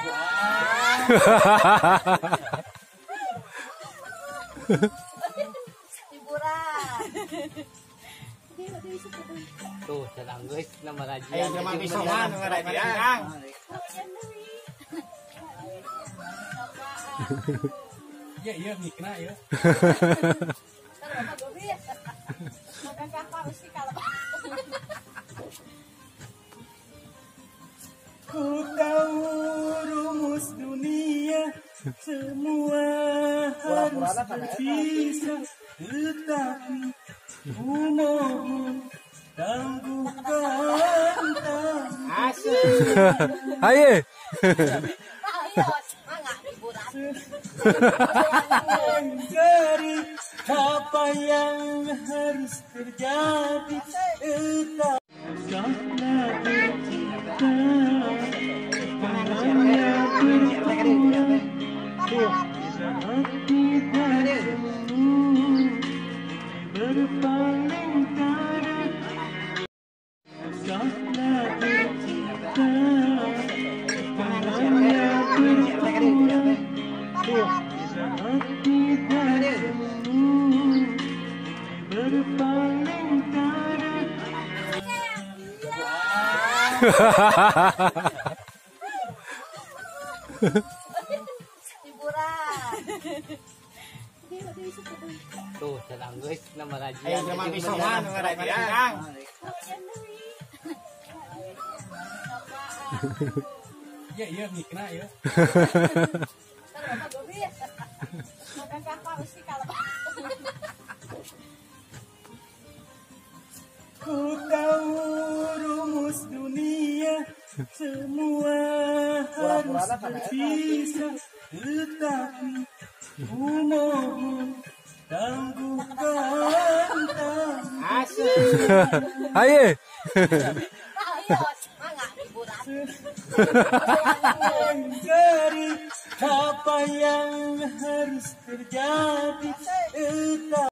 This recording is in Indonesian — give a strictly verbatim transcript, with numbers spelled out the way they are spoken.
Tuh, jalan guys, nama raja. Ayo jangan pisokan, ngerai piang. Iya iya mikna ya. Ku tahu rumus dunia semua harus berpisah, tetapi ku mohon tangguhkan tangan. Ayo. Mencari apa yang harus terjadi, entah karena bercinta hanya berkurang saat kita berpaling tangan karena bercinta hanya berkurang saat kita berpaling tangan. Tuh, jalan guys, nama raja. Ayo jangan pisokan, ngerai piang. Iya iya mikna ya. Ku tahu rumus dunia semua harus berpisah, tetapi ku mohon tangguhkan tangan. Ayo. Mencari apa yang harus terjadi,